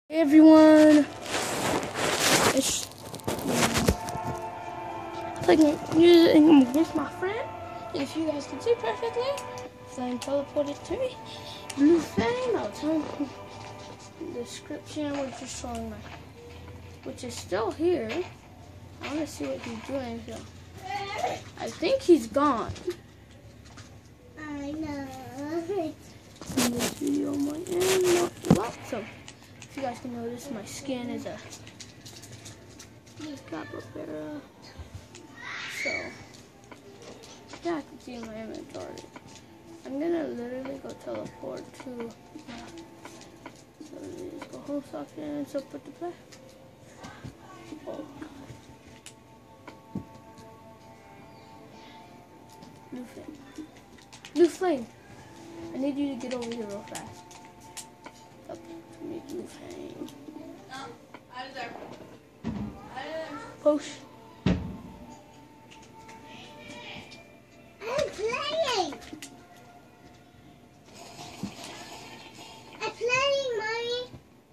Hey everyone, it's playing music with my friend. If you guys can see perfectly, Flame teleported to me. Blue Flame, I'll tell him in the description, which is still here. I want to see what he's doing. So I think he's gone. I know. In this video, so if you guys can notice, my skin is a capybara. So yeah, I can see my inventory. I'm gonna literally go teleport to. So just go home socket and so put the play. Oh. Blue flame. Blue flame. I need you to get over here real fast. Up to me, blue flame. Out of there. Push. I'm playing. I'm playing, Mommy.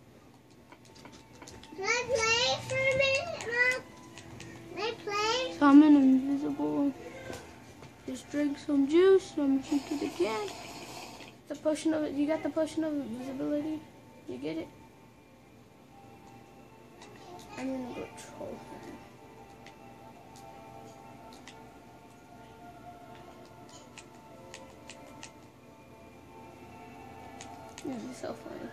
Can I play for a minute, Mom? Can I play? Summon invisible. Just drink some juice. I'm drink it again. The potion of it. You got the potion of invisibility? You get it? I'm gonna go troll him. This is so funny.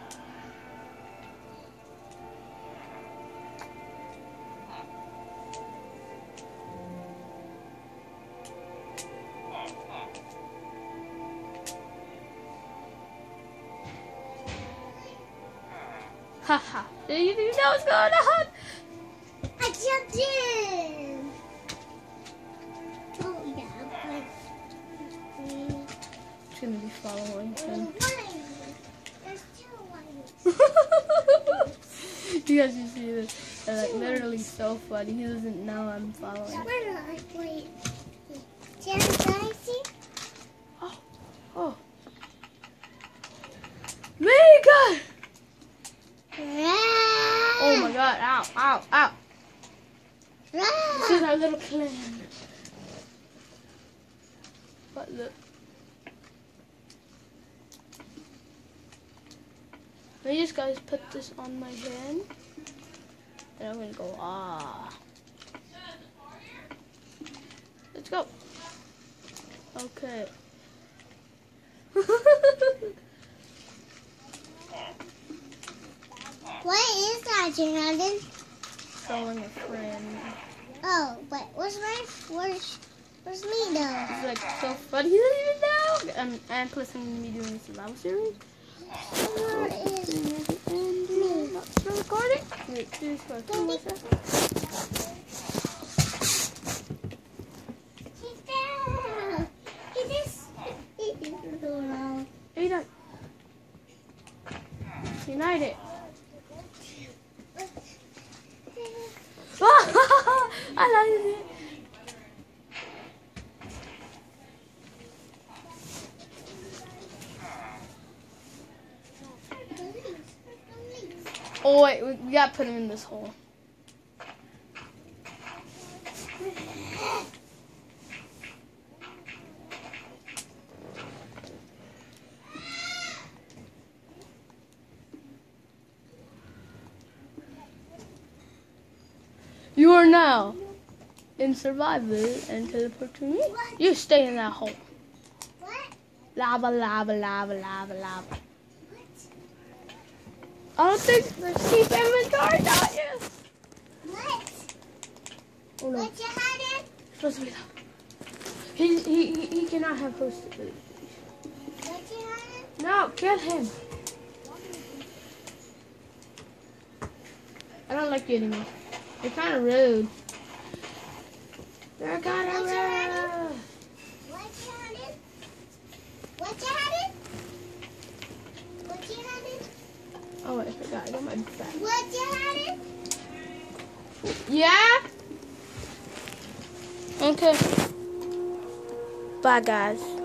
Haha. Do you know what's going on? I jumped in. Oh, yeah. It's gonna be following him. There's two ones. You guys just see this. Like, literally so funny. He doesn't know I'm following. Where do I play? Can I see? Oh. Mega! Oh my god, ow, ow, ow. This is our little clan. But look. Let me just guys put this on my hand. And I'm gonna go, ah. Let's go. Okay. What is that, Jonathan? Calling a friend. Oh, but where's me though? It's like so funny. He doesn't even know. And plus I'm gonna be doing this live series. Where is me? Still recording? Wait, just for 2 more seconds. He's down. Hey, Dad. United. I love it. Oh wait, we gotta put him in this hole. You are now in survival and teleport to me. You stay in that hole. What? Lava, lava, lava, lava, lava. I don't think there's cheap inventory, don't you? What? Oh no. What you had it? Supposed to be that. He cannot have posted it. What you had it? No, kill him. I don't like getting me. You're kind of rude. You're kind of rude. What you had it? What you had it? What you had it? Oh wait, I forgot. I got my back. What you had it? Yeah? Okay. Bye, guys.